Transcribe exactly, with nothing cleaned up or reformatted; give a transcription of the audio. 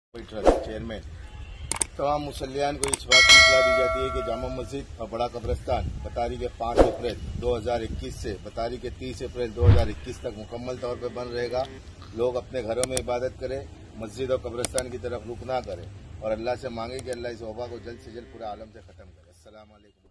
Trust chairman तमाम मुसल्लियान को इस बात की इत्तला दी जाती है कि जामा मस्जिद और बड़ा कब्रिस्तान बतारीख के पाँच अप्रैल दो हज़ार इक्कीस से बतारीख के तीस अप्रैल दो हज़ार इक्कीस तक मुकम्मल तौर पर बंद रहेगा। लोग अपने घरों में इबादत करें, मस्जिद और कब्रिस्तान की तरफ रुख ना करें और अल्लाह से मांगे कि अल्लाह इस वबा को जल्द से जल्द पूरे आलम से खत्म करे। अस्सलाम वालेकुम।